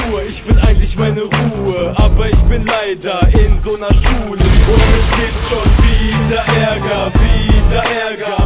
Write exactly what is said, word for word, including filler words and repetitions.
Abitur, ich will eigentlich meine Ruhe, aber ich bin leider in so einer Schule und es gibt schon wieder Ärger, wieder Ärger.